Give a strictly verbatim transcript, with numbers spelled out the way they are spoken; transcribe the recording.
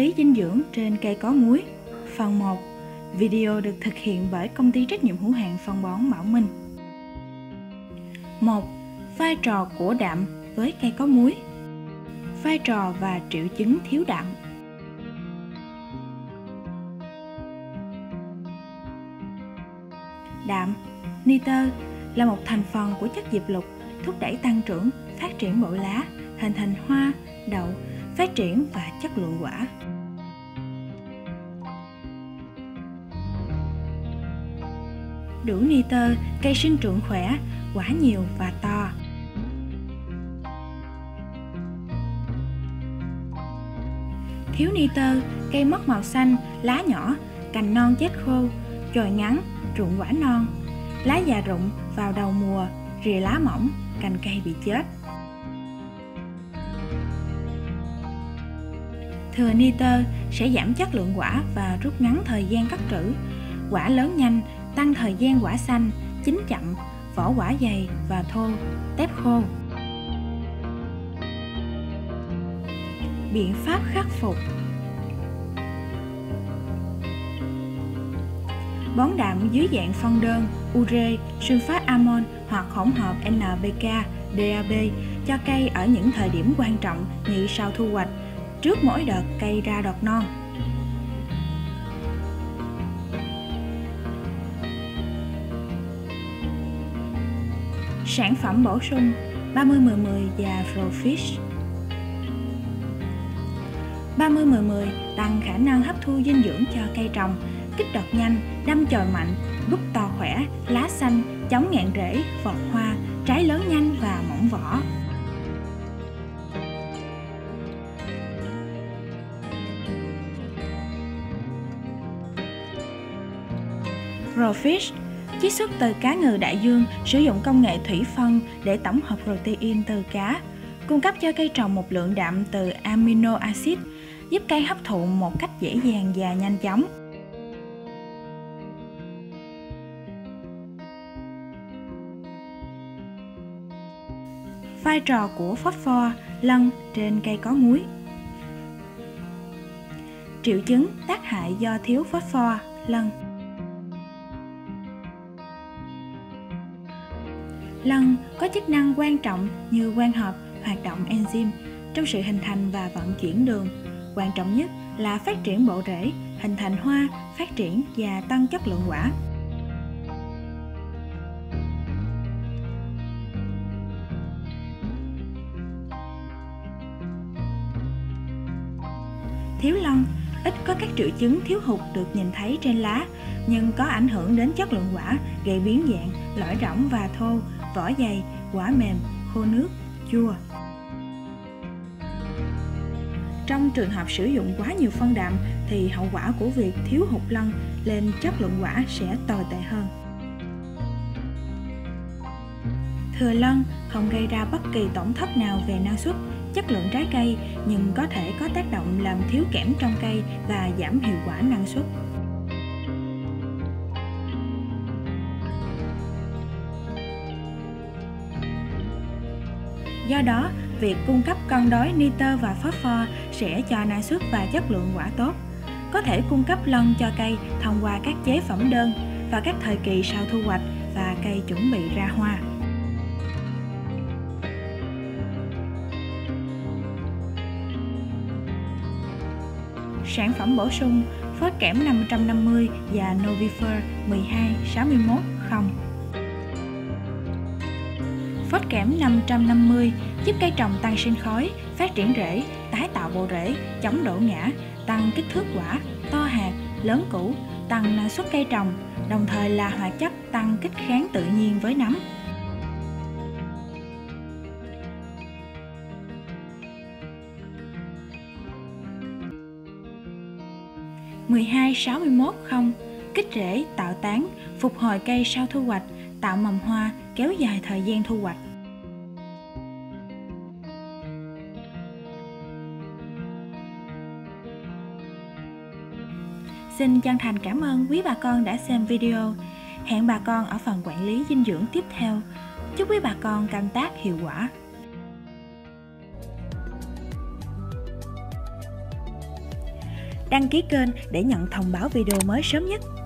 lý dinh dưỡng trên cây có múi. Phần một. Video được thực hiện bởi công ty trách nhiệm hữu hạn phân bón Bảo Minh. một. Vai trò của đạm với cây có múi. Vai trò và triệu chứng thiếu đạm. Đạm, nitơ, là một thành phần của chất diệp lục, thúc đẩy tăng trưởng, phát triển bộ lá, hình thành hoa, đậu, phát triển và chất lượng quả. Đủ nitơ, cây sinh trưởng khỏe, quả nhiều và to. Thiếu nitơ, cây mất màu xanh, lá nhỏ, cành non chết khô, chồi ngắn, rụng quả non, lá già rụng vào đầu mùa, rìa lá mỏng, cành cây bị chết. Thừa nitơ sẽ giảm chất lượng quả và rút ngắn thời gian cắt trữ. Quả lớn nhanh, tăng thời gian quả xanh, chín chậm, vỏ quả dày và thô, tép khô. Biện pháp khắc phục. Bón đạm dưới dạng phân đơn, ure, sulfat amon hoặc hỗn hợp en pê ca, đê a bê cho cây ở những thời điểm quan trọng như sau thu hoạch, trước mỗi đợt cây ra đọt non. Sản phẩm bổ sung ba mươi mười mười và Profish. ba mươi mười mười tăng khả năng hấp thu dinh dưỡng cho cây trồng, kích đọt nhanh, đâm chồi mạnh, búp to khỏe, lá xanh, chống ngạn rễ, vọt hoa, trái lớn nhanh và mỏng vỏ. Profish chiết xuất từ cá ngừ đại dương, sử dụng công nghệ thủy phân để tổng hợp protein từ cá, cung cấp cho cây trồng một lượng đạm từ amino acid, giúp cây hấp thụ một cách dễ dàng và nhanh chóng. Vai trò của phosphor, lân trên cây có múi. Triệu chứng tác hại do thiếu phosphor, lân. Lân có chức năng quan trọng như quang hợp hoạt động enzyme trong sự hình thành và vận chuyển đường. Quan trọng nhất là phát triển bộ rễ, hình thành hoa, phát triển và tăng chất lượng quả. Thiếu lân ít có các triệu chứng thiếu hụt được nhìn thấy trên lá, nhưng có ảnh hưởng đến chất lượng quả, gây biến dạng, lõi rỗng và thô, vỏ dày, quả mềm, khô nước, chua. Trong trường hợp sử dụng quá nhiều phân đạm thì hậu quả của việc thiếu hụt lân lên chất lượng quả sẽ tồi tệ hơn. Thừa lân không gây ra bất kỳ tổn thất nào về năng suất, chất lượng trái cây, nhưng có thể có tác động làm thiếu kẽm trong cây và giảm hiệu quả năng suất. Do đó, việc cung cấp cân đối nitơ và phosphor sẽ cho năng suất và chất lượng quả tốt. Có thể cung cấp lân cho cây thông qua các chế phẩm đơn vào các thời kỳ sau thu hoạch và cây chuẩn bị ra hoa. Sản phẩm bổ sung phốt kẽm năm trăm năm mươi và Novifer mười hai sáu mươi mốt không. Phốt kẽm năm trăm năm mươi giúp cây trồng tăng sinh khối, phát triển rễ, tái tạo bộ rễ, chống đổ ngã, tăng kích thước quả, to hạt, lớn củ, tăng năng suất cây trồng, đồng thời là hoạt chất tăng kích kháng tự nhiên với nấm. mười hai sáu mươi mốt không kích rễ, tạo tán, phục hồi cây sau thu hoạch, tạo mầm hoa, kéo dài thời gian thu hoạch. Xin chân thành cảm ơn quý bà con đã xem video. Hẹn bà con ở phần quản lý dinh dưỡng tiếp theo. Chúc quý bà con canh tác hiệu quả. đăng ký kênh để nhận thông báo video mới sớm nhất.